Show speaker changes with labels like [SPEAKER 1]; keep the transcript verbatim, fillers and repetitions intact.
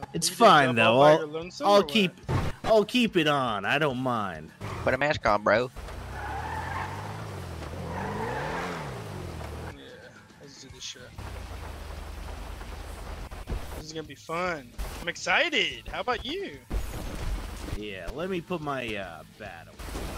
[SPEAKER 1] It's
[SPEAKER 2] You just
[SPEAKER 1] fine
[SPEAKER 2] jump
[SPEAKER 1] though.
[SPEAKER 2] off by
[SPEAKER 1] I'll,
[SPEAKER 2] your lonesome,
[SPEAKER 1] I'll
[SPEAKER 2] or what?
[SPEAKER 1] keep, I'll keep it on. I don't mind.
[SPEAKER 3] Put a mask on, bro.
[SPEAKER 2] Yeah, let's do this shit. This is gonna be fun. I'm excited. How about you?
[SPEAKER 1] Yeah, let me put my uh, bat away.